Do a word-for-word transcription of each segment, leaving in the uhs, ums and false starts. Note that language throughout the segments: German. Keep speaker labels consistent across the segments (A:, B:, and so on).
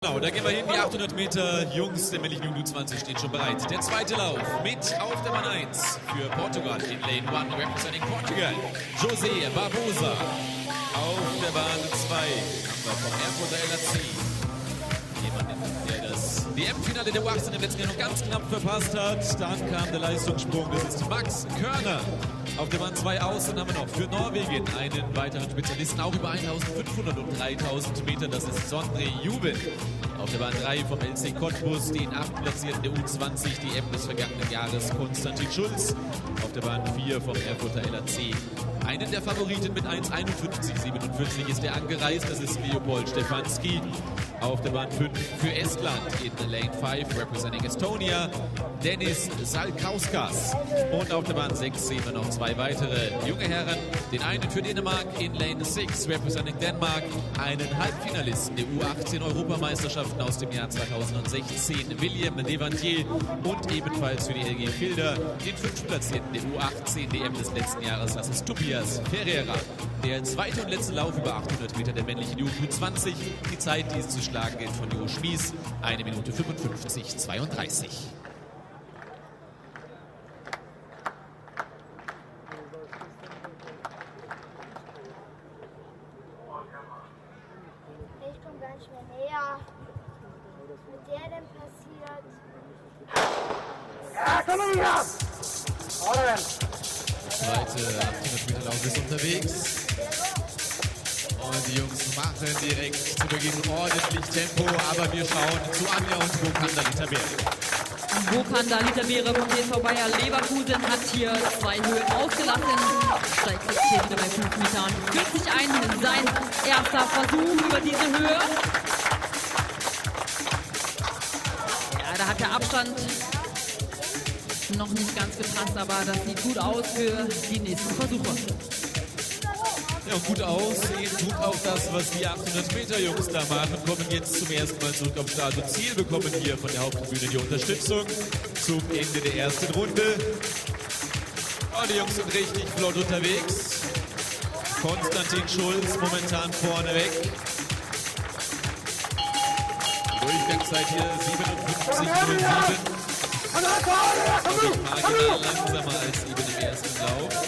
A: Genau, da gehen wir hin, die achthundert Meter Jungs der männlichen U zwanzig stehen schon bereit. Der zweite Lauf mit auf der Bahn eins für Portugal in Lane eins, representing Portugal, José Barbosa. Auf der Bahn zwei haben wir vom Erfurter L A C jemanden, der das W M-Finale der U achtzehn im letzten Jahr noch ganz knapp verpasst hat. Dann kam der Leistungssprung, das ist Max Körner. Auf der Bahn zwei aus, dann haben wir noch für Norwegen einen weiteren Spezialisten, auch über eintausendfünfhundert und dreitausend Meter, das ist Sondre Jubel. Auf der Bahn drei vom L C Cottbus, den achtplatzierten der U zwanzig, die M des vergangenen Jahres, Konstantin Schulz. Auf der Bahn vier vom Erfurter L A C. Einen der Favoriten mit eins einundfünfzig siebenundvierzig ist der angereist, das ist Leopold Stefanski. Auf der Bahn fünf für Estland in Lane fünf, representing Estonia, Dennis Salkauskas. Und auf der Bahn sechs sehen wir noch zwei weitere junge Herren. Den einen für Dänemark in Lane sechs, representing Denmark, einen Halbfinalisten der U achtzehn Europameisterschaften aus dem Jahr zweitausendsechzehn, William Devantier. Und ebenfalls für die L G Filder den fünftplatzierten der U achtzehn D M des letzten Jahres, das ist Tobias Ferreira. Der zweite und letzte Lauf über achthundert Meter der männlichen U zwanzig. Die Zeit, die es zu schlagen gilt, von Jo Schmies, eine Minute fünfundfünfzig zweiunddreißig.
B: Ich komme gar nicht mehr näher. Was ist mit der denn passiert?
C: Ja, komm mal wieder! Oder
A: Zweite achthundert Meter Lauf ist unterwegs. Und die Jungs machen direkt zu Beginn ordentlich Tempo, aber wir schauen zu Anja und Vokanda Litabeere.
D: Vokanda Litabeere vom T S V Bayer Leverkusen hat hier zwei Höhen ausgelassen, steigt jetzt hier wieder bei fünf Metern vierzig ein. Sein erster Versuch über diese Höhe. Ja, da hat der Abstand noch nicht ganz gepasst, aber das sieht gut aus für die nächsten Versuche.
A: Ja, gut aussehen tut auch das, was die achthundert Meter Jungs da machen. Kommen jetzt zum ersten Mal zurück auf Start und Ziel, bekommen hier von der Haupttribüne die Unterstützung zum Ende der ersten Runde. Oh, die Jungs sind richtig flott unterwegs. Konstantin Schulz momentan vorneweg. Durchgangszeit hier siebenundfünfzig null sieben. Dadurch marginal langsamer als eben im ersten Lauf.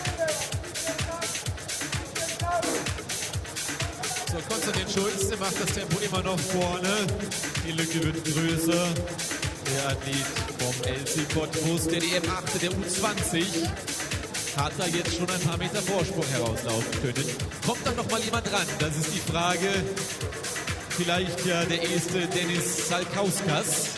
A: So, Konstantin Schulz, der macht das Tempo immer noch vorne. Die Lücke wird größer. Der Athlet vom L C Cottbus, der D M achte der U zwanzig, hat da jetzt schon ein paar Meter Vorsprung herauslaufen können. Kommt da noch mal jemand ran? Das ist die Frage. Vielleicht ja der erste Dennis Salkauskas.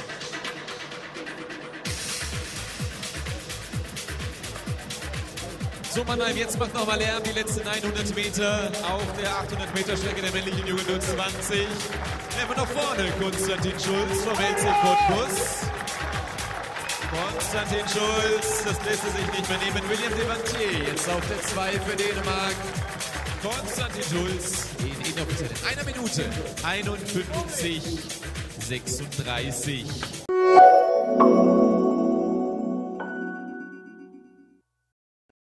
A: So, Mannheim, jetzt macht nochmal Lärm die letzten hundert Meter auf der achthundert Meter Strecke der männlichen Jugend U zwanzig. Immer noch vorne Konstantin Schulz vom L C Cottbus. Konstantin Schulz, das lässt er sich nicht mehr nehmen. William Devantier jetzt auf der zwei für Dänemark. Konstantin Schulz in inoffiziell einer Minute einundfünfzig sechsunddreißig.